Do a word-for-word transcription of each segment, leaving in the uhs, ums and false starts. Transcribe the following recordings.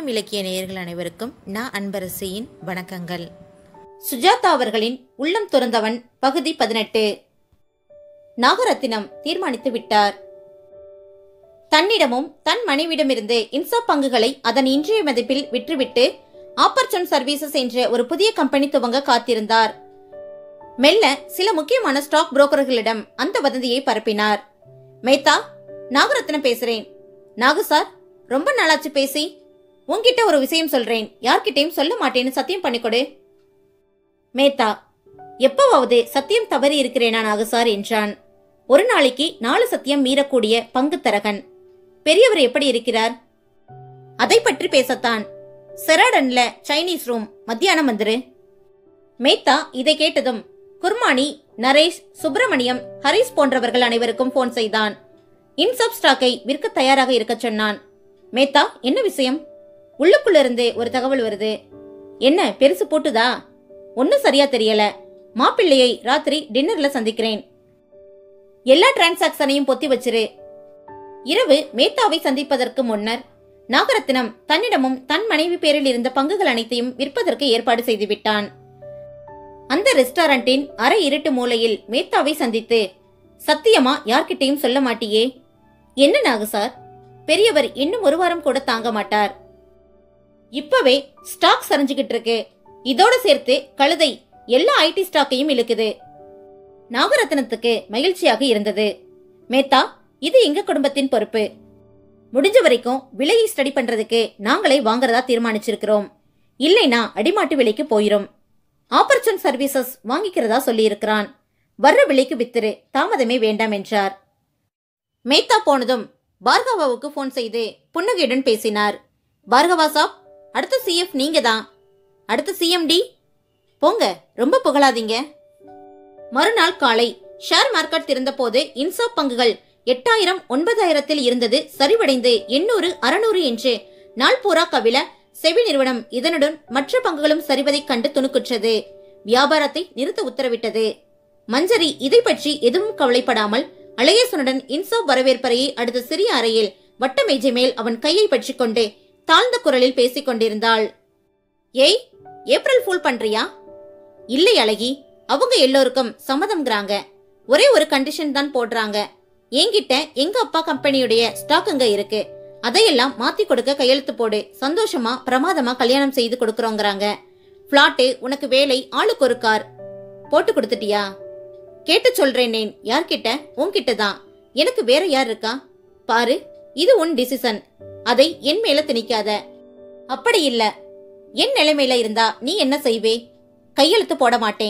சனம் இலக்கிய நேயர்கள் அனைவருக்கும் நான் அன்பரசியின் வணக்கங்கள். சுஜாதா அவர்களின் உள்ளம் துறந்தவன் பகுதி பதினெட்டு. நாகரத்தினம் தீர்மானித்து விட்டார். தன்னிடமும் தன் மனைவிடமிருந்து இன்சாப் பங்குகளை அதன் இன்றைய மதிப்பில் விற்றுவிட்டு ஆப்பர்ச்சுன் சர்வீசஸ் என்ற ஒரு புதிய கம்பெனி துவங்க காத்திருந்தார். மெல்ல சில முக்கியமான ஸ்டாக் புரோக்கர்களிடம் அந்த வதந்தியை பரப்பினார். மேத்தா, நாகரத்னம் பேசுறேன். நாகு சார், ரொம்ப நாளாச்சு பேசி. உன்கிட்ட ஒரு விஷயம் சொல்றேன், யார்கிட்டையும் சொல்ல மாட்டேன்னு சத்தியம் பண்ணிக்கொடு. மேத்தா, எப்பவாவது சத்தியம் தவறி இருக்கிறேனா நாகு சார் என்றான். ஒரு நாளைக்கு நாலு சத்தியம் மீறக்கூடிய பங்கு தரகன் பெரியவர் எப்படி இருக்கிறார்? அதை பற்றி பேசத்தான். செராடன்ல சைனீஸ் ரூம், மத்தியானம் வந்துரு. மேத்தா இதை கேட்டதும் குர்மானி, நரேஷ், சுப்பிரமணியம், ஹரிஸ் போன்றவர்கள் அனைவருக்கும் போன் செய்தான். இன்சாப் ஸ்டாக்கை விற்க தயாராக இருக்க சொன்னான். மேத்தா, என்ன விஷயம்? உள்ளுக்குள்ள இருந்து ஒரு தகவல் வருது. என்ன பெருசு போட்டுதா? ஒன்னும் சரியா தெரியல. மாப்பிள்ளையை ராத்திரி டின்னர்ல சந்திக்கிறேன். எல்லா டிரான்சாக்சனையும் பொத்தி வச்சிரு. இரவு மேத்தாவை சந்திப்பதற்கு முன்னர் நாகரத்தினம் தன்னிடமும் தன் மனைவி பேரில் இருந்த பங்குகள் அனைத்தையும் விற்பதற்கு ஏற்பாடு செய்து விட்டான். அந்த ரெஸ்டாரண்டின் அரை இருட்டு மூலையில் மேத்தாவை சந்தித்து, சத்தியமா யார்கிட்டையும் சொல்ல மாட்டியே? என்ன நாகு சார், பெரியவர் இன்னும் ஒரு வாரம் கூட தாங்க மாட்டார். இப்பவே ஸ்டாக் சரிஞ்சுகிட்டு இருக்கு. இதோட சேர்த்து கழுதை எல்லா ஐடி ஸ்டாக்கையும் இழுக்குது. நாகரத்னத்துக்கு மகிழ்ச்சியாக இருந்தது. மேத்தா, இது எங்க குடும்பத்தின் பொறுப்பு. முடிஞ்ச வரைக்கும் விலையை ஸ்டடி பண்றதுக்கு நாங்களே வாங்கறதா தீர்மானிச்சிருக்கிறோம். இல்லைனா அடிமாட்டு விலைக்கு போயிரும். ஆப்பர்ச்சுன் சர்வீசஸ் வாங்கிக்கிறதா சொல்லி இருக்கிறான். வர்ற விலைக்கு வித்துரு, தாமதமே வேண்டாம் என்றார். மேத்தா போனதும் பார்கவாவுக்கு போன் செய்து புன்னகையுடன் பேசினார். பார்கவா சாப், அடுத்த சிஎஃப் நீங்க தான். அடுத்த சிஎம்டி போங்க, ரொம்ப புகழாதீங்க. மறுநாள் காலை ஷேர் மார்க்கெட் திறந்த போது இன்சாப் பங்குகள் எட்டாயிரம் ஒன்பதாயிரத்தில் இருந்தது சரிவடைந்து எண்ணூறு அறுநூறு என்று நாள் பூரா கவிழ செபி நிறுவனம் இதனுடன் மற்ற பங்குகளும் சரிவதைக் கண்டு துணுக்குற்றது. வியாபாரத்தை நிறுத்த உத்தரவிட்டது. மஞ்சரி இதை பற்றி எதுவும் கவலைப்படாமல் அழகேசனுடன் இன்சாப் வரவேற்பறையை அடுத்த சிறிய அறையில் வட்ட மேஜை மேல் அவன் கையை பற்றி கொண்டு தாழ்ந்த குரலில் பேசிக் கொண்டிருந்தாள். ஏய், ஏப்ரல் ஃபூல் பண்றியா? இல்லை அழகி, அவங்க எல்லோருக்கும் சம்மதம்ங்கிறாங்க. ஒரே ஒரு கண்டிஷன் தான் போடுறாங்க. என்கிட்ட எங்க அப்பா கம்பெனியுடைய ஸ்டாக் அங்க இருக்கு. அதையெல்லாம் மாத்தி கொடுக்க கையெழுத்து போடு. சந்தோஷமா பிரமாதமா கல்யாணம் செய்து கொடுக்கறோங்கிறாங்க. பிளாட்டு, உனக்கு வேலை, ஆளுக்கு ஒரு கார். போட்டு கொடுத்துட்டியா? கேட்டு சொல்றேன். யார்கிட்ட? உன்கிட்ட தான். எனக்கு வேற யார் இருக்கா? பாரு, இது உன் டிசிஷன். அதை என் மேல திணிக்காத. அப்படி இல்ல, என் நிலைமையில இருந்தா நீ என்ன செய்வே? கையெழுத்து போட மாட்டேன்.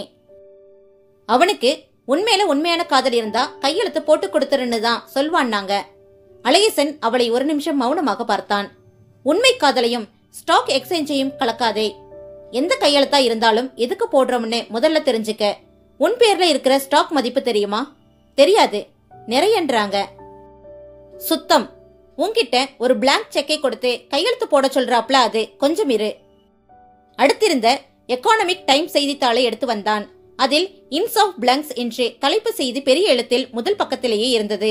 அவனுக்கு உண்மையில உண்மையான காதல் இருந்தா கையெழுத்து போட்டு கொடுத்துருன்னு தான் சொல்வான்னாங்க. அழகேசன் அவளை ஒரு நிமிஷம் மௌனமாக பார்த்தான். உண்மை காதலையும் ஸ்டாக் எக்ஸ்சேஞ்சையும் கலக்காதே. எந்த கையெழுத்தா இருந்தாலும் எதுக்கு போடுறோம்னு முதல்ல தெரிஞ்சுக்க. உன் பேர்ல இருக்கிற ஸ்டாக் மதிப்பு தெரியுமா? தெரியாது. நிறையன்றாங்க. சுத்தம். உன்கிட்ட ஒரு பிளாங்க் செக்கை கொடுத்து கையெழுத்து போட சொல்றாப்ல, அது கொஞ்சம் இரு. அடுத்திருந்த எக்கானமிக் டைம் செய்தித்தாளை எடுத்து வந்தான். அதில் இன்சாப் பிளாங்க்ஸ் என்று தலைப்பு செய்தி பெரிய எழுத்தில் முதல் பக்கத்திலேயே இருந்தது.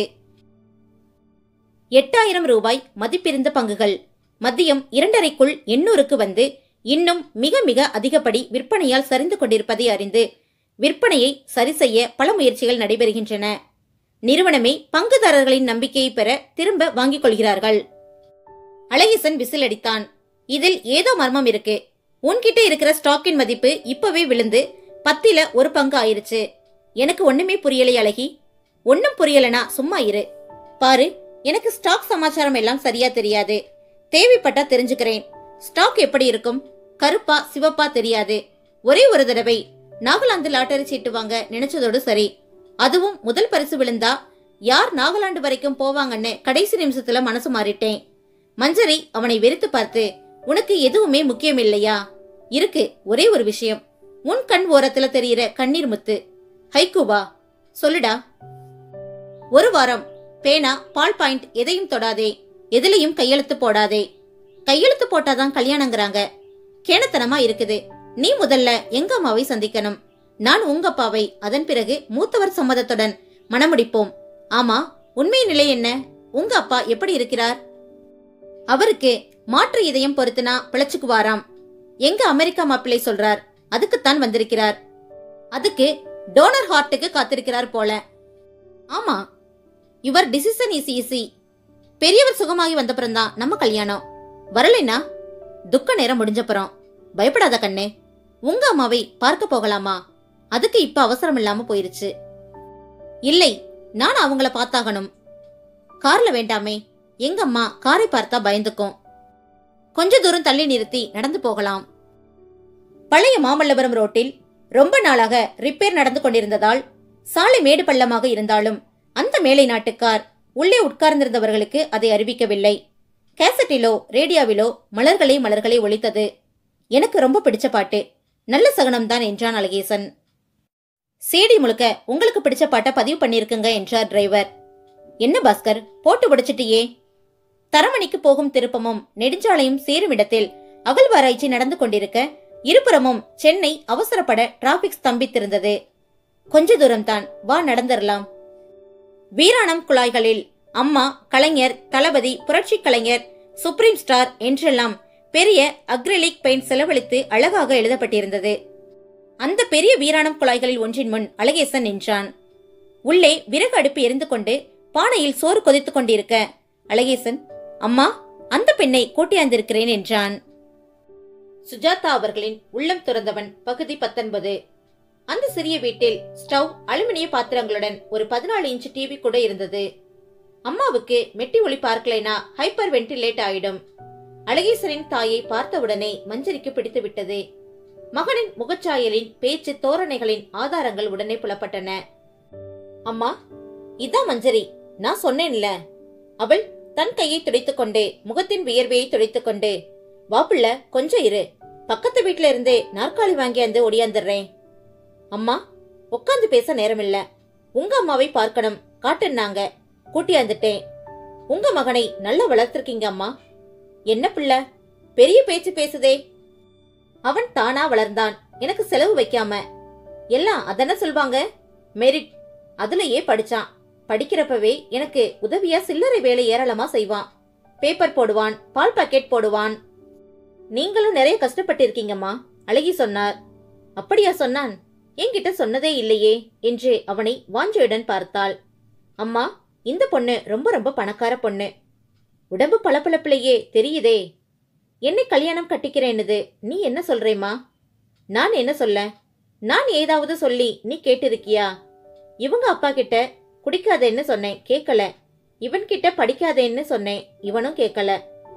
எட்டாயிரம் ரூபாய் மதிப்பிருந்த பங்குகள் மதியம் இரண்டரைக்குள் எண்ணூறுக்கு வந்து இன்னும் மிக மிக அதிகப்படி விற்பனையால் சரிந்து கொண்டிருப்பதை அறிந்து விற்பனையை சரி செய்ய பல முயற்சிகள் நடைபெறுகின்றன. நிறுவனமே பங்குதாரர்களின் நம்பிக்கையை பெற திரும்ப வாங்கிக் கொள்கிறார்கள். அழகேசன் விசில் அடித்தான். இதில் ஏதோ மர்மம் இருக்கு. உன்கிட்ட இருக்கிற ஸ்டாக்கின் மதிப்பு இப்பவே விழுந்து பத்தில ஒரு பங்கு ஆயிருச்சு. எனக்கு ஒண்ணுமே புரியலை அழகி. ஒன்னும் புரியலனா சும்மா இரு. பாரு, எனக்கு ஸ்டாக் சமாச்சாரம் எல்லாம் சரியா தெரியாது. தேவைப்பட்டா தெரிஞ்சுக்கிறேன். ஸ்டாக் எப்படி இருக்கும்? கருப்பா சிவப்பா தெரியாது. ஒரே ஒரு தடவை நாகாலாந்து லாட்டரி சீட்டு வாங்க நினைச்சதோடு சரி. அதுவும் முதல் பரிசு விழுந்தா யார் நாகாலாந்து வரைக்கும் போவாங்கன்னு கடைசி நிமிஷத்துல மனசு மாறிட்டேன். மஞ்சரி அவனை வெறுத்து பார்த்து, உனக்கு எதுவுமே முக்கியம் இல்லையா? இருக்கு, ஒரே ஒரு விஷயம். உன் கண் ஓரத்துல தெரியிற கண்ணீர் முத்து. ஹைக்கூவா? சொல்லுடா. ஒரு வாரம் பேனா, பால் பாயிண்ட் எதையும் தொடாதே. எதிலையும் கையெழுத்து போடாதே. கையெழுத்து போட்டாதான் கல்யாணங்கிறாங்க. கேணத்தனமா இருக்குது. நீ முதல்ல எங்க அம்மாவை சந்திக்கணும். நான் உங்க அப்பாவை. அதன் பிறகு மூத்தவர் சம்மதத்துடன் மணமுடிப்போம். ஆமா, உண்மை நிலை என்ன? உங்க அப்பா எப்படி இருக்கிறார்? அவருக்கு மாற்று இதயம் பொருத்தினா பிழைச்சுக்குவாராம். எங்க அமெரிக்கா மாப்பிள்ளை சொல்றார், அதுக்குத்தான் வந்திருக்கிறார். அதுக்கு டோனர் ஹார்ட்டுக்கு காத்திருக்கிறார் போல. ஆமா, யுவர் டிசிஷன் இஸ் ஈஸி. பெரியவர் சுகமாகி வந்தப்புறம்தான் நம்ம கல்யாணம். வரலைனா துக்க நேரம் முடிஞ்சப்புறம். பயப்படாத கண்ணே, உங்க அம்மாவை பார்க்க போகலாமா? அதுக்கு இப்ப அவசரம் இல்லாம போயிருச்சு. இல்லை, நான் அவங்கள பார்த்தாகணும். கார்ல வேண்டாமே, எங்க அம்மா காரை பார்த்தா பயந்துக்கும். கொஞ்ச தூரம் தள்ளி நிறுத்தி நடந்து போகலாம். பழைய மாமல்லபுரம் ரோட்டில் ரொம்ப நாளாக ரிப்பேர் நடந்து கொண்டிருந்ததால் சாலை மேடு பள்ளமாக இருந்தாலும் அந்த மேலை நாட்டுக்கார் உள்ளே உட்கார்ந்திருந்தவர்களுக்கு அதை அறிவிக்கவில்லை. கேசட்டிலோ ரேடியோவிலோ மலர்களே மலர்களே ஒலித்தது. எனக்கு ரொம்ப பிடிச்ச பாட்டு, நல்ல சகனம்தான் என்றான் அழகேசன். சேடி முழுக்க உங்களுக்கு பிடிச்ச பாட்டை பதிவு பண்ணிருக்குங்க என்றார் டிரைவர். என்ன பாஸ்கர், போட்டு உடைச்சிட்டியே. தரமணிக்கு போகும் திருப்பமும் நெடுஞ்சாலையும் சேரும் இடத்தில் அகழ்வாராய்ச்சி நடந்து கொண்டிருக்க இருபுறமும் சென்னை அவசரப்பட டிராபிக் ஸ்தம்பித்திருந்தது. கொஞ்ச தூரம்தான், வா நடந்துடலாம். வீராணம் குழாய்களில் அம்மா, கலைஞர், தளபதி, புரட்சி கலைஞர், சுப்ரீம் ஸ்டார் என்றெல்லாம் பெரிய அக்ரிலிக் பெயிண்ட் செலவழித்து அழகாக எழுதப்பட்டிருந்தது. அந்த பெரிய வீராணம் குழாய்களில் ஒன்றின் முன் அழகேசன் நின்றான். உள்ளே விறகு அடுப்பு எரிந்து கொண்டு பானையில் சோறு கொதித்துக் கொண்டிருக்க அழகேசன், அம்மா, அந்த பெண்ணை கூட்டியாந்திருக்கிறேன் என்றான். சுஜாதா அவர்களின் உள்ளம் துறந்தவன் பகுதி பத்தொன்பது. அந்த சிறிய வீட்டில் ஸ்டவ், அலுமினிய பாத்திரங்களுடன் ஒரு பதினாலு இன்ச் டிவி கூட இருந்தது. அம்மாவுக்கு மெட்டி ஒளி பார்க்கலைனா ஹைப்பர் வென்டிலேட் ஆயிடும். அழகேசனின் தாயை பார்த்தவுடனே மஞ்சரிக்கு பிடித்து விட்டது. மகனின் முகச்சாயலின், பேச்சு, தோரணைகளின் ஆதாரங்கள் உடனே புலப்பட்டன. அம்மா, இதான் மஞ்சரி, நான் சொன்னேன்ல. அவள் தன் கையை துடைத்துக் கொண்டு முகத்தின் வியர்வையை துடைத்துக் கொண்டு, வாப்புள்ள கொஞ்சம் இரு, பக்கத்து வீட்டுல இருந்தே நாற்காலி வாங்கியாந்து ஒடியாந்துடுறேன். அம்மா, உட்காந்து பேச நேரமில்ல. உங்க அம்மாவை பார்க்கணும், காட்டுனாங்க, கூட்டியாந்துட்டேன். உங்க மகனை நல்லா வளர்த்திருக்கீங்க அம்மா. என்ன பிள்ளை, பெரிய பேச்சு பேசுதே. அவன் தானா வளர்ந்தான், எனக்கு செலவு வைக்காம. எல்லாம் அதென்ன சொல்வாங்க, மெரிட். அதுலயே படிச்சான். படிக்கிறப்பவே எனக்கு உதவியா சில்லறை வேலை ஏராளமா செய்வான். பேப்பர் போடுவான், பால் பாக்கெட் போடுவான். நீங்களும் நிறைய கஷ்டப்பட்டிருக்கீங்கம்மா, அழகி சொன்னார். அப்படியா சொன்னான்? என்கிட்ட சொன்னதே இல்லையே என்று அவனை வாஞ்சையுடன் பார்த்தாள். அம்மா, இந்த பொண்ணு ரொம்ப ரொம்ப பணக்கார பொண்ணு. உடம்பு பளபளப்பிலேயே தெரியுதே. என்னை கல்யாணம் கட்டிக்கிறேன்னுது நீ என்ன சொல்றேம்மா? நான் என்ன சொல்ல? நான் ஏதாவது சொல்லி நீ கேட்டிருக்கியா? இவங்க அப்பா கிட்ட குடிக்காதேன்னு சொன்னேன், கேட்கல. இவன் கிட்ட படிக்காதேன்னு சொன்னேன், இவனும் கேட்கல.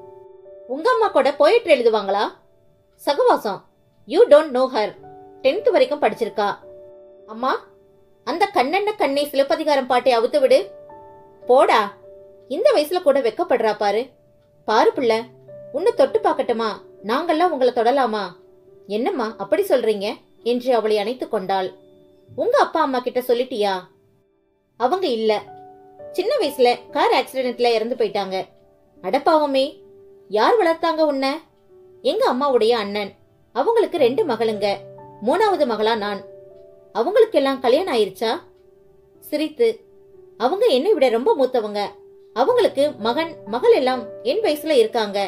உங்க அம்மா கூட போயிட்டு எழுதுவாங்களா? சகவாசம். You don't know her. Tenth வரைக்கும் படிச்சிருக்கா. அம்மா, அந்த கண்ணென்ன கண்ணை சிலப்பதிகாரம் பாட்டை அவுத்து விடு. போடா, இந்த வயசுல கூட வெக்கப்படுறா பாரு. பாரு பிள்ள, உன்னை தொட்டு பாக்கட்டுமா? நாங்கெல்லாம் உங்களை தொடலாமா? என்னம்மா அப்படி சொல்றீங்க என்று அவளை அணைத்து கொண்டாள். உங்க அப்பா அம்மா கிட்ட சொல்லிட்டியா? அவங்க இல்ல, சின்ன வயசுல கார் ஆக்சிடென்ட்ல இறந்து போயிட்டாங்க. அடப்பாவமே, யார் வளர்த்தாங்க உன்ன? எங்க அம்மாவுடைய அண்ணன். அவங்களுக்கு ரெண்டு மகளுங்க, மூணாவது மகளா நான். அவங்களுக்கெல்லாம் கல்யாணம் ஆயிருச்சா? சிரித்து, அவங்க என்னை விட ரொம்ப மூத்தவங்க. அவங்களுக்கு மகன் மகள் எல்லாம் என் வயசுல இருக்காங்க.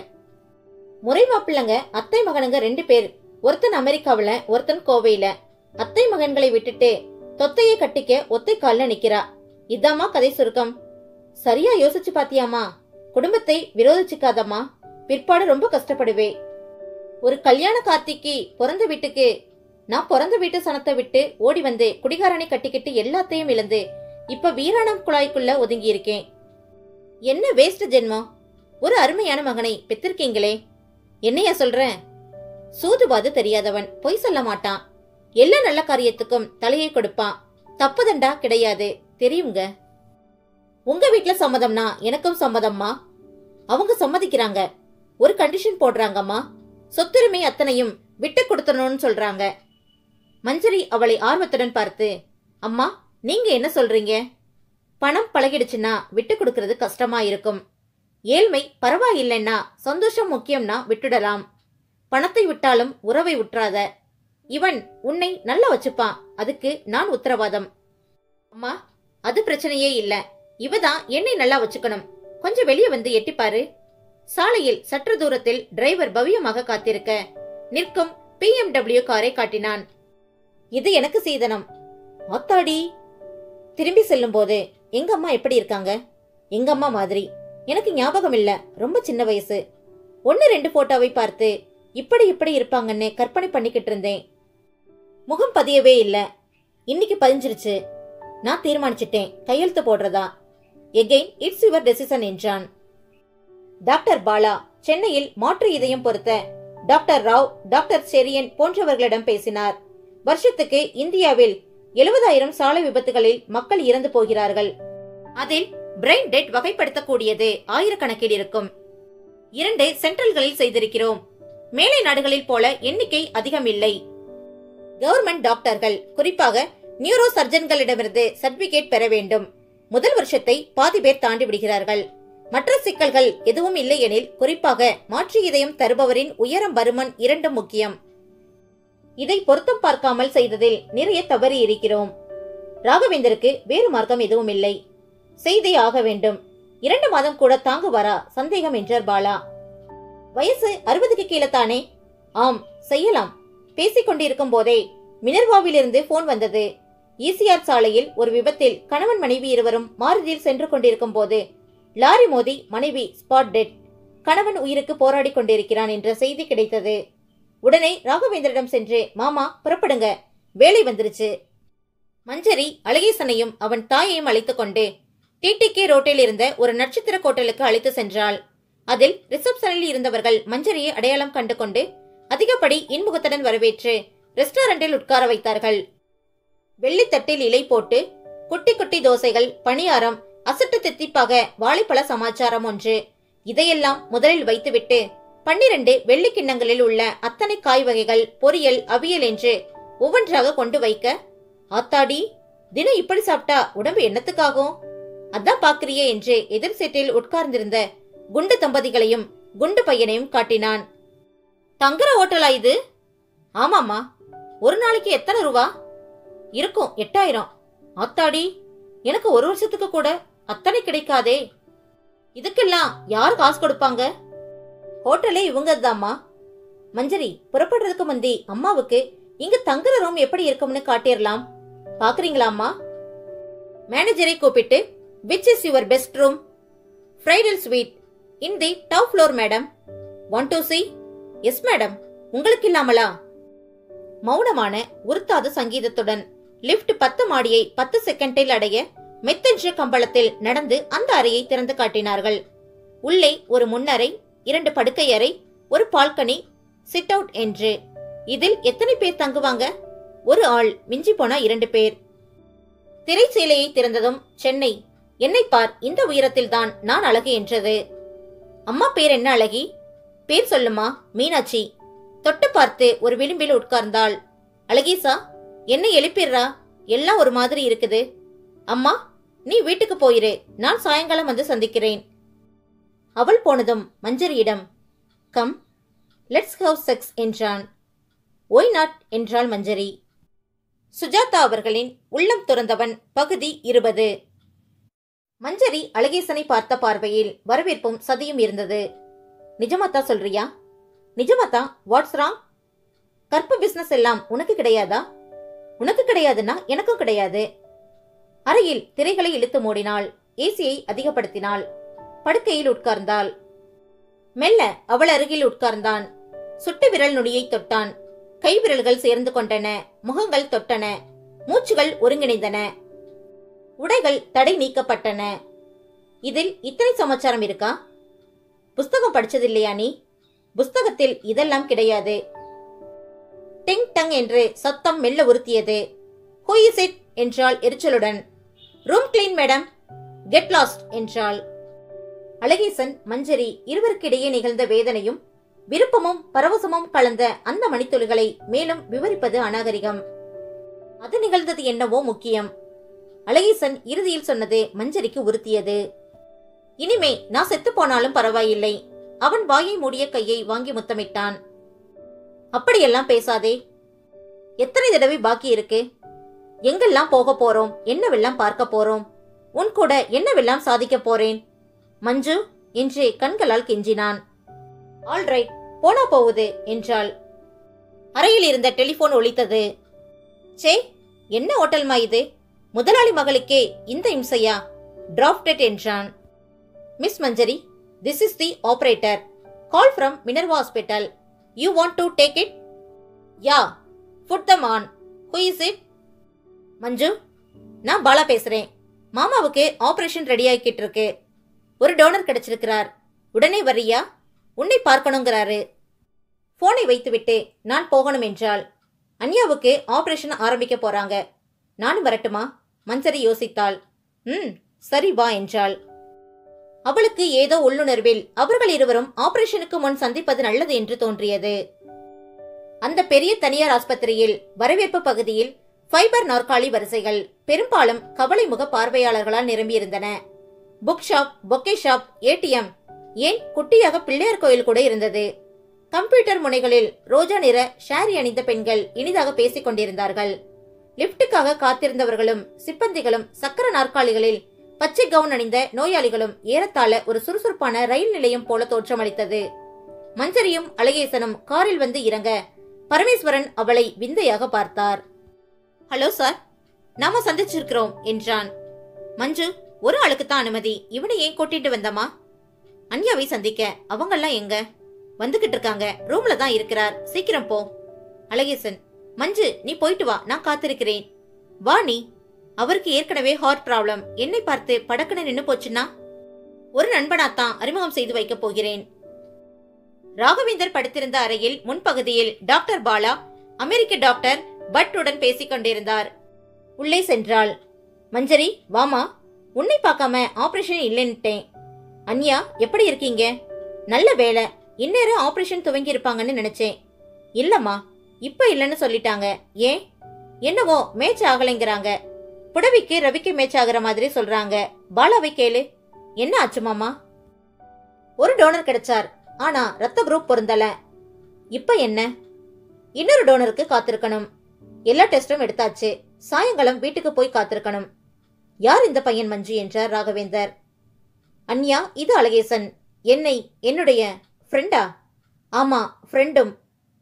முறை மாப்பிள்ளங்க அத்தை மகனுங்க ரெண்டு பேர். ஒருத்தன் அமெரிக்காவில, ஒருத்தன் கோவையில. அத்தை மகன்களை விட்டுட்டு தொத்தையை கட்டிக்க ஒத்தை கால்ல நிக்கிறா. இதாமா கதை சுருக்கம். சரியா யோசிச்சு பாத்தியாமா? குடும்பத்தை விரோதிச்சுக்காதம்மா, பிற்பாடு ரொம்ப கஷ்டப்படுவே. ஒரு கல்யாண கார்த்திக்கு பிறந்த வீட்டுக்கு நான் பிறந்த வீட்டு சனத்தை விட்டு ஓடி வந்து குடிகாரனை கட்டிக்கிட்டு எல்லாத்தையும் இழந்து இப்ப வீராணம் குழாய்க்குள்ள ஒதுங்கி இருக்கேன். என்ன வேஸ்ட் ஜென்மம். ஒரு அருமையான மகனை பெற்றிருக்கீங்களே. என்னையா சொல்றேன்? சூதுபாது தெரியாதவன், பொய் சொல்ல மாட்டான். எல்லா நல்ல காரியத்துக்கும் தலையை கொடுப்பான். தப்புதண்டா கிடையாது, தெரியுங்க. உங்க வீட்டுல சம்மதம்னா எனக்கும் சம்மதம்மா. அவங்க சம்மதிக்கிறாங்க. ஒரு கண்டிஷன் போடுறாங்கம்மா. சொத்துரிமை அத்தனையும் விட்டு கொடுத்தணும்னு சொல்றாங்க. மஞ்சரி அவளை ஆர்வத்துடன் பார்த்து, அம்மா, நீங்க என்ன சொல்றீங்க? பணம் பழகிடுச்சுன்னா விட்டு கொடுக்கறது கஷ்டமா இருக்கும். ஏழ்மை பரவாயில்லைன்னா சந்தோஷம் முக்கியம்னா விட்டுடலாம். பணத்தை விட்டாலும் உறவை விட்டுறாத. இவன் உன்னை நல்லா வச்சுப்பான், அதுக்கு நான் உத்தரவாதம். அம்மா, அது பிரச்சனையே இல்ல. இவதான் என்னை நல்லா வச்சுக்கணும். கொஞ்சம் வெளியே வந்து எட்டிப்பாரு. சாலையில் சற்று தூரத்தில் டிரைவர் பவ்யமாக காத்திருக்க நிற்கும் பி எம் டபிள்யூ காரை காட்டினான். இது எனக்கு சீதனம். ஆத்தாடி. திரும்பி செல்லும் போது எங்க அம்மா எப்படி இருக்காங்க? எங்க அம்மா மாதிரி. எனக்கு ஞாபகம் இல்ல, ரொம்ப சின்ன வயசு. ஒன்னு ரெண்டு போட்டோவை பார்த்து இப்படி இப்படி இருப்பாங்கன்னு கற்பனை பண்ணிக்கிட்டு இருந்தேன். முகம் பதியவே இல்ல. இன்னைக்கு பதிஞ்சிருச்சு. நான் தீர்மானிச்சிட்டேன், கையெழுத்து போடுறதா. எகெயின் இட்ஸ் யுவர் டெசிஷன் என்றான். டாக்டர் பாலா சென்னையில் மாற்று இதயம் பொறுத்த டாக்டர் ராவ், டாக்டர் செரியன் போன்றவர்களிடம் பேசினார். வருஷத்துக்கு இந்தியாவில் எழுபதாயிரம் சாலை விபத்துகளில் மக்கள் இறந்து போகிறார்கள். அதில் பிரெயின் டெட் வகைப்படுத்தக்கூடியது ஆயிரக்கணக்கில் இருக்கும். இரண்டு சென்ட்ரல்களில் செய்திருக்கிறோம். மேலை நாடுகளில் போல எண்ணிக்கை அதிகம் இல்லை. கவர்மெண்ட் டாக்டர்கள், குறிப்பாக நியூரோ சர்ஜன்களிடமிருந்து சர்டிபிகேட் பெற வேண்டும். முதல் வருஷத்தை பாதி பேர் தாண்டி விடுகிறார்கள். மற்ற சிக்கல்கள் எதுவும் இல்லை எனில், குறிப்பாக மாற்று இதயம் தருபவரின் உயரம், பருமன் இரண்டும் முக்கியம். இதை பொருத்தம் பார்க்காமல் செய்ததில் நிறைய தவறி இருக்கிறோம். ராகவேந்தருக்கு வேறு மார்க்கம் எதுவும் இல்லை. செய்தே ஆக வேண்டும். இரண்டு மாதம் கூட தாங்குவாரா சந்தேகம் என்றார் பாலா. வயசு அறுபதுக்கு கீழே தானே? ஆம், செய்யலாம். பேசிக் கொண்டிருக்கும் போதே மினர்வாவிலிருந்து போன் வந்தது. ஈசிஆர் சாலையில் ஒரு விபத்தில் கணவன் மனைவி இருவரும் மாருதியில் சென்று கொண்டிருக்கும் போது லாரி மோதி மனைவி ஸ்பாட் டெட். கணவன் உயிருக்கு போராடி கொண்டிருக்கிறான் என்ற செய்தி கிடைத்தது. உடனே ராகவேந்திரிடம் சென்று, மாமா புறப்படுங்க, வேலை வந்துருச்சு. மஞ்சரி அழகேசனையும் அவன் தாயையும் அழைத்துக் கொண்டு டிடிகே ரோட்டில் இருந்த ஒரு நட்சத்திர கோட்டலுக்கு அழைத்து சென்றாள். அதில் ரிசப்ஷனில் இருந்தவர்கள் மஞ்சரியை அடையாளம் கண்டு கொண்டு அதிகப்படி இன்முகத்துடன் வரவேற்று ரெஸ்டாரண்டில் உட்கார வைத்தார்கள். வெள்ளித்தட்டில் இலை போட்டு குட்டி குட்டி தோசைகள், பணியாரம், அசட்டு தித்திப்பாக வாழைப்பழ சமாச்சாரம் ஒன்று. இதையெல்லாம் முதலில் வைத்துவிட்டு பன்னிரண்டு வெள்ளி கிண்ணங்களில் உள்ள அத்தனை காய் வகைகள், பொரியல், அவியல் என்று ஒவ்வொன்றாக கொண்டு வைக்க, ஆத்தாடி, தினம் இப்படி சாப்பிட்டா உடம்பு என்னத்துக்காகும்? அதான் பாக்குறியே என்று எதிர் சீட்டில் உட்கார்ந்திருந்த குண்டு தம்பதிகளையும் குண்டு பையனையும் காட்டினான். தங்குற ஹோட்டலா இது? ஆமாமா. ஒரு நாளைக்கு எத்தனை ரூபா இருக்கும்? எட்டாயிரம். ஆத்தாடி, எனக்கு ஒரு வருஷத்துக்கு கூட அத்தனை கிடைக்காதே. இதுக்கெல்லாம் யாரு காசு கொடுப்பாங்க? ஹோட்டலே இவங்கதாம்மா. மஞ்சரி, புறப்படுறதுக்கு முந்தி அம்மாவுக்கு இங்க தங்குற ரூம் எப்படி இருக்கும்னு காட்டிடலாம். பாக்குறீங்களாம்மா? மேனேஜரை கூப்பிட்டு, which is your best room? Bridal suite in the top floor, madam. Want to see? Yes, madam. உங்களுக்கு இல்லாமலா? மௌனமான உருத்தாத சங்கீதத்துடன் லிப்ட் பத்து மாடியை பத்து செகண்டில் அடைய மெத்தென்ற கம்பளத்தில் நடந்து அந்த அறையை திறந்து காட்டினார்கள். உள்ளே ஒரு முன்னறை, இரண்டு படுக்கை அறை, ஒரு பால்கனி, சிட் அவுட் என்று. இதில் எத்தனை பேர் தங்குவாங்க? ஒரு ஆள், மிஞ்சி போனா இரண்டு பேர். திரைச்சீலையை திறந்ததும் சென்னை, என்னை பார், இந்த உயரத்தில் தான் நான் அழகு என்றது. அம்மா பேர் என்ன அழகி? பேர் சொல்லுமா. மீனாட்சி. தொட்டு பார்த்து ஒரு விளிம்பில் உட்கார்ந்தாள். அழகீசா, என்னை எழுப்பிடுறா, எல்லாம் ஒரு மாதிரி இருக்குது. அம்மா, நீ வீட்டுக்கு போயிரு, நான் சாயங்காலம் வந்து சந்திக்கிறேன். அவள் போனதும் மஞ்சரியிடம், கம் லெட்ஸ் ஹவ் செக்ஸ் என்றான். ஒய் நாட் என்றாள் மஞ்சரி. சுஜாதா அவர்களின் உள்ளம் துறந்தவன் பகுதி இருபது. மஞ்சரி அழகேசனை பார்த்த பார்வையில் வரவேற்பும் சதியும் இருந்தது. நிஜமாத்தா சொல்றியா? நிஜமாத்தா? What's wrong? கற்பு பிசினஸ் எல்லாம் உனக்கு கிடையாதா? உனக்கு கிடையாதுன்னா எனக்கும் கிடையாது. அறையில் திரைகளை இழுத்து மூடினாள். ஏசியை அதிகப்படுத்தினாள். படுக்கையில் உட்கார்ந்தாள். மெல்ல அவள் அருகில் உட்கார்ந்தான். சுட்டு விரல் நுனியை தொட்டான். கை விரல்கள் சேர்ந்து கொண்டன. முகங்கள் தொட்டன. மூச்சுகள் ஒருங்கிணைந்தன. உடைகள் தடை நீக்கப்பட்டன. இதில் இத்தனை சமாச்சாரம் இருக்கா? புஸ்தகம் படிச்சதில்லையா நீ? புஸ்தகத்தில் இதெல்லாம் கிடையாது. டிங் டங் என்று சத்தம் மெல்ல உறுத்தியது. ஹூ இஸ் இட் என்றாள் எரிச்சலுடன். Room clean madam. Get lost என்றாள். அழகேசன், மஞ்சரி இருவருக்கிடையே நிகழ்ந்த வேதனையும் விருப்பமும் பரவசமும் கலந்த அந்த மணித்துளிகளை மேலும் விவரிப்பது அநாகரிகம். அது நிகழ்ந்தது என்னவோ முக்கியம். அழகேசன் இறுதியில் சொன்னது மஞ்சரிக்கு உறுத்தியது. இனிமே நான் செத்து போனாலும் பரவாயில்லை. அவன் வாயை மூடிய கையை வாங்கி முத்தமிட்டான். அப்படியெல்லாம் பேசாதே. எத்தனை தடவை பாக்கி இருக்கு? எங்கெல்லாம் போக போறோம்? என்னவெல்லாம் பார்க்க போறோம்? உன் கூட என்னவெல்லாம் சாதிக்க போறேன்? மஞ்சு, என்று கண்களால் கெஞ்சினான். ஆல்ரைட், போனா போகுது என்றாள். அறையில் இருந்த டெலிபோன் ஒலித்தது. சே, என்ன ஹோட்டல்மா இது? முதலாளி மகளுக்கே இந்த இம்சையா? டிராப் டெட் என்றான். Miss Manjari, this is the operator. Call from Minerva hospital. You want to take it? Yeah, put them on. Who is it? Manju, நான் பாலா பேசுறேன். மாமாவுக்கு ஆபரேஷன் ரெடி ஆகிக்கிட்டு இருக்கு. ஒரு டோனர் கிடைச்சிருக்கிறார். உடனே வர்றியா? உன்னை பார்க்கணுங்கிறாரு. போனை வைத்துவிட்டு நான் போகணும் என்றாள். அன்யாவுக்கு ஆபரேஷன் ஆரம்பிக்க போறாங்க. நானும் வரட்டுமா? மஞ்சரி யோசித்தாள். ம், சரி வா என்றாள். அவளுக்கு ஏதோ உள்ளுணர்வில் அவர்கள் இருவரும் ஆபரேஷனுக்கு முன் சந்திப்பது நல்லது என்று தோன்றியது. அந்த பெரிய தனியார் ஆஸ்பத்திரியில் வரவேற்பு பகுதியில் ஃபைபர் நாற்காலி வரிசைகள் பெரும்பாலும் கவலை முக பார்வையாளர்களால் நிரம்பியிருந்தன. Book shop, bouquet shop, ATM, ஏன் குட்டியாக பிள்ளையார் கோயில் கூட இருந்தது. கம்ப்யூட்டர் முனைகளில் ரோஜா நிற ஷாரி அணிந்த பெண்கள் இனிதாக பேசிக் கொண்டிருந்தார்கள். லிப்டுக்காக காத்திருந்தவர்களும் சிப்பந்திகளும் சக்கர நாற்காலிகளில் பச்சை கவுன் அணிந்த நோயாளிகளும் ஏறத்தாழ ஒரு சுறுசுறுப்பான ரயில் நிலையம் போல தோற்றமளித்தது. மஞ்சரியும் அழகேசனும் காரில் வந்து இறங்க பரமேஸ்வரன் அவளை விந்தையாக பார்த்தார். ஹலோ சார், நாம சந்திச்சிருக்கிறோம் என்றான். மஞ்சு, ஒரு ஆளுக்குத்தான் அனுமதி. இவனை ஏன் கூட்டிட்டு வந்தமா? அன்யாவை சந்திக்க. அவங்கெல்லாம் எங்க? வந்துகிட்டு இருக்காங்க. ரூம்ல தான் இருக்கிறார். சீக்கிரம் போ. அழகேசன், மஞ்சு நீ போயிட்டு வா, நான் காத்திருக்கிறேன். வா நீ. அவருக்கு ஏற்கனவே ஹார்ட் ப்ராப்ளம். என்னை பார்த்து படக்குன்னு நின்னு போச்சுன்னா ஒரு நண்பனாத்தான் அறிமுகம் செய்து வைக்க போகிறேன். ராகவேந்தர் படுத்திருந்த அறையில் முன்பகுதியில் டாக்டர் பாலா அமெரிக்க டாக்டர் பட்டுடன் பேசிக் கொண்டிருந்தார். உள்ளே சென்றாள். மஞ்சரி, வாமா. உன்னை பார்க்காம ஆபரேஷன் இல்லைன்னுட்டேன். அன்யா, எப்படி இருக்கீங்க? நல்ல வேலை, இந்நேரம் ஆபரேஷன் துவங்கி இருப்பாங்கன்னு நினைச்சேன். இல்லம்மா, இப்ப இல்லைன்னு சொல்லிட்டாங்க. ஏன்? என்னவோ மேட்ச் ஆகலைங்கிறாங்க. புடவிக்கு ரவிக்கு மேட்ச் ஆகிற மாதிரி சொல்றாங்க. பாலாவை கேளு. என்ன ஆச்சு மாமா? ஒரு டோனர் கிடைச்சார், ஆனா ரத்த குரூப் பொருந்தல. இப்ப என்ன? இன்னொரு டோனருக்கு காத்திருக்கணும். எல்லா டெஸ்டும் எடுத்தாச்சு. சாயங்காலம் வீட்டுக்கு போய் காத்திருக்கணும். யார் இந்த பையன் மஞ்சு என்றார் ராகவேந்தர். அன்யா, இது அழகேசன். என்னை என்னுடைய ஃப்ரெண்டா? ஆமா, ஃப்ரெண்டும்.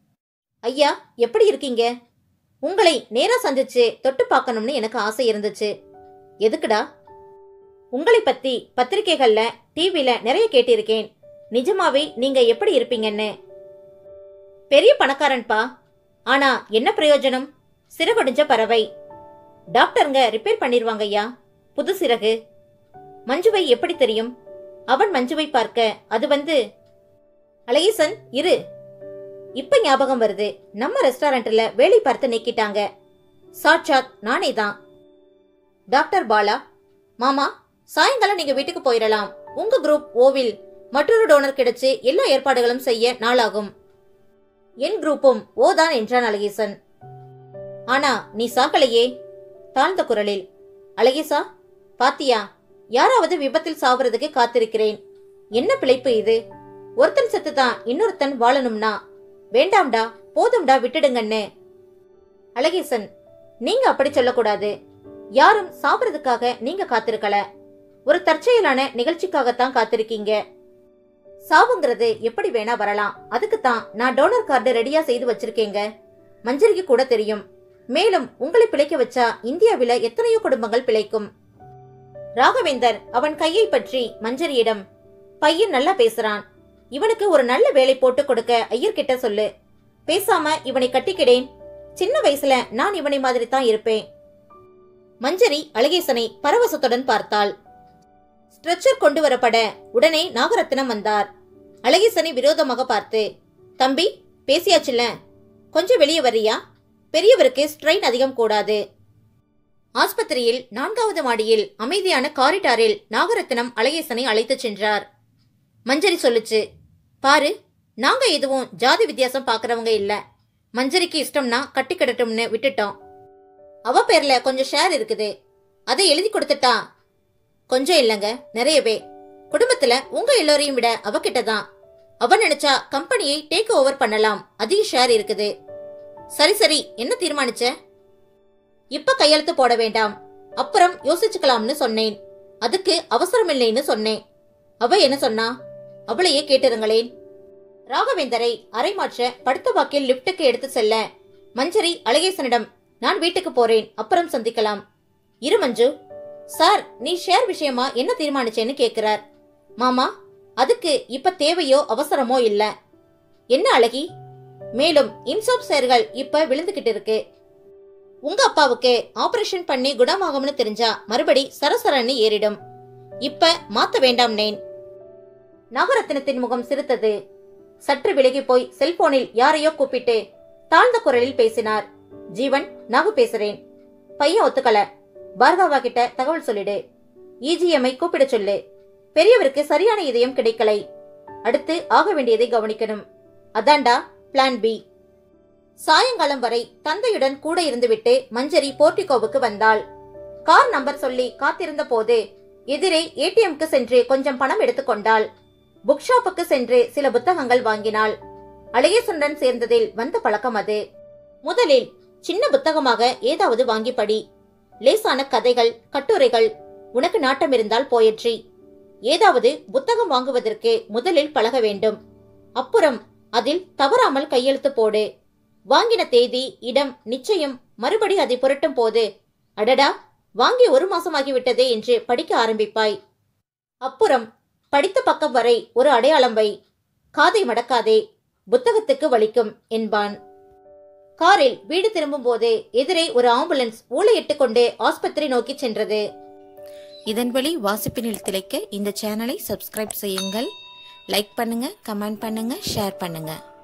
ஐயா, எப்படி இருக்கீங்க? உங்களை நேரா சந்திச்சு தொட்டு பார்க்கணும்னு எனக்கு ஆசை இருந்துச்சு. எதுக்குடா? உங்களை பத்தி பத்திரிகைகள்ல டிவில நிறைய கேட்டிருக்கேன். நிஜமாவே நீங்க எப்படி இருப்பீங்கன்னு. பெரிய பணக்காரன்பா. ஆனா என்ன பிரயோஜனம்? சிறகொடிஞ்ச பறவை. டாக்டருங்க ரிப்பேர் பண்ணிருவாங்க ஐயா. புது சிறகு. மஞ்சுவை எப்படி தெரியும்? அவன் மஞ்சுவை பார்க்க. அது வந்து அழகேசன் இரு. இப்ப ஞாபகம் வருது. நம்ம ரெஸ்டாரண்ட்ல வேலை பார்த்து நீக்கிட்டாங்க. சாட்சாத் நானே தான். டாக்டர் பாலா, மாமா, சாயங்காலம் நீங்க வீட்டுக்கு போயிடலாம். உங்க குரூப் ஓவில் மற்றொரு டோனர் கிடைச்சு எல்லா ஏற்பாடுகளும் செய்ய நாளாகும். என் குரூப்பும் ஓதான் என்றான் அழகேசன். ஆனா நீ சாகலையே. தாழ்ந்த குரலில், அழகேசா பாத்தியா, யாராவது விபத்தில் சாவறதுக்கு காத்திருக்கிறேன். என்ன பிழைப்பு இது? ஒருத்தன் செத்துதான் இன்னொருத்தன் வாழணும்னா? வேண்டாம்டா, போதும்டா, விட்டுடுங்கன்னு. அழகேசன், நீங்க அப்படி சொல்லக்கூடாது. யாரும் சாப்பிடுறதுக்காக நீங்க காத்திருக்கல. ஒரு தற்செயலான நிகழ்ச்சிக்காகத்தான் காத்திருக்கீங்க. சாவுங்கிறது எப்படி வேணா வரலாம். அதுக்குத்தான் நான் டோனர் கார்டு ரெடியா செய்து வச்சிருக்கேங்க. மஞ்சரிக்கு கூட தெரியும். மேலும் உங்களை பிழைக்க வச்சா இந்தியாவில எத்தனையோ குடும்பங்கள் பிழைக்கும். ராகவேந்தர் அவன் கையை பற்றி மஞ்சரியிடம், பையன் நல்லா பேசுறான். இவனுக்கு ஒரு நல்ல வேலை போட்டு கொடுக்க ஐயர்கிட்ட சொல்லு. பேசாம இவனை கட்டிக்கிடேன். சின்ன வயசுல நான் இவனை மாதிரி தான் இருப்பேன். மஞ்சரி அழகேசனை பரவசத்துடன் பார்த்தாள். ஸ்ட்ரெச்சர் கொண்டு வரப்பட உடனே நாகரத்னம் வந்தார். அழகேசனை விரோதமாக பார்த்து, தம்பி பேசியாச்சுல்ல, கொஞ்சம் வெளியே வர்றியா? பெரியவருக்கு ஸ்ட்ரெயின் அதிகம் கூடாது. ஆஸ்பத்திரியில் நான்காவது மாடியில் அமைதியான காரிடாரில் நாகரத்னம் அழகேசனை அழைத்துச் சென்றார். மஞ்சரி சொல்லுச்சு, பாரு, நாங்க எதுவும் ஜாதி வித்தியாசம் பாக்குறவங்க இல்ல. மஞ்சரிக்கு இஷ்டம்னா கட்டி கிடட்டும்னு விட்டுட்டோம். அவ பேர்ல கொஞ்சம் ஷேர் இருக்குது, அதை எழுதி கொடுத்துட்டா. கொஞ்சம் இல்லங்க, நிறையவே. குடும்பத்துல உங்க எல்லோரையும் விட அவகிட்டதான். அவ நினைச்சா கம்பெனியை டேக் ஓவர் பண்ணலாம். அதிக ஷேர் இருக்குது. சரி சரி, என்ன தீர்மானிச்ச? இப்ப கையெழுத்து போட வேண்டாம், அப்புறம் யோசிச்சுக்கலாம்னு சொன்னேன். அதுக்கு அவசரம் இல்லைன்னு சொன்னேன். அவ என்ன சொன்னா? அவளையே கேட்டிருங்களேன். ராகவேந்தரை அரை மாற்ற படுத்த வாக்கில் லிப்டுக்கு எடுத்து செல்ல மஞ்சரி அழகேசனிடம், நான் வீட்டுக்கு போறேன், அப்புறம் சந்திக்கலாம். இரு மஞ்சு. சார், நீ ஷேர் விஷயமா என்ன தீர்மானிச்சேன்னு கேக்குறார். மாமா, அதுக்கு இப்ப தேவையோ அவசரமோ இல்ல. என்ன அழகி? மேலும் இன்சாப் ஷேர்கள் இப்ப விழுந்துகிட்டு இருக்கு. உங்க அப்பாவுக்கு ஆபரேஷன் பண்ணி குணமாகும்னு தெரிஞ்சா மறுபடி சரசரன்னு ஏறிடும். இப்ப மாத்த வேண்டாம் நேன். நாகரத்தினத்தின் முகம் சிரித்தது. சற்று விலகி போய் செல்போனில் யாரையோ கூப்பிட்டு தாழ்ந்த குரலில் பேசினார். ஜீவன், நாகு பேசுறேன். பையன் ஒத்துக்கல. பார்கவா கிட்ட தகவல் சொல்லிடு. இஜிஎம்ஐ கூப்பிட சொல்லு. பெரியவருக்கு சரியான இதயம் கிடைக்கலை. அடுத்து ஆக வேண்டியதை கவனிக்கணும். அதாண்டா பிளான் பி. சாயங்காலம் வரை தந்தையுடன் கூட இருந்துவிட்டு மஞ்சரி போர்டிகோவுக்கு வந்தாள். கார் நம்பர் சொல்லி காத்திருந்த போது எதிரே ஏடிஎம்க்கு சென்று கொஞ்சம் பணம் எடுத்துக்கொண்டாள். புக் ஷாப்புக்கு சென்று சில புத்தகங்கள் வாங்கினாள். அழகேசனுடன் சேர்ந்ததில் வந்த பழக்கம் அது. முதலில் சின்ன புத்தகமாக ஏதாவது வாங்கி படி. லேசான கதைகள், கட்டுரைகள். உனக்கு நாட்டம் இருந்தால் போயற்றி. ஏதாவது புத்தகம் வாங்குவதற்கு முதலில் பழக வேண்டும். அப்புறம் அதில் தவறாமல் கையெழுத்து போடு. வாங்கின தேதி, இடம் நிச்சயம். மறுபடி அதை புரட்டும் போது, அடடா, வாங்கி ஒரு மாசமாகிவிட்டதே என்று படிக்க ஆரம்பிப்பாய். அப்புறம் படித்த பக்கம் வரை ஒரு அடையாளம் வை. காதை மடக்காதே, புத்தகத்துக்கு வலிக்கும் என்பான். காரில் வீடு திரும்பும் போது எதிரே ஒரு ஆம்புலன்ஸ் ஊளையிட்டு கொண்டு ஆஸ்பத்திரி நோக்கி சென்றது. இதன் வழி வாசிப்பினில் திளைக்க இந்த சேனலை சப்ஸ்கிரைப் செய்யுங்கள். லைக் பண்ணுங்க, கமெண்ட் பண்ணுங்க, ஷேர் பண்ணுங்க.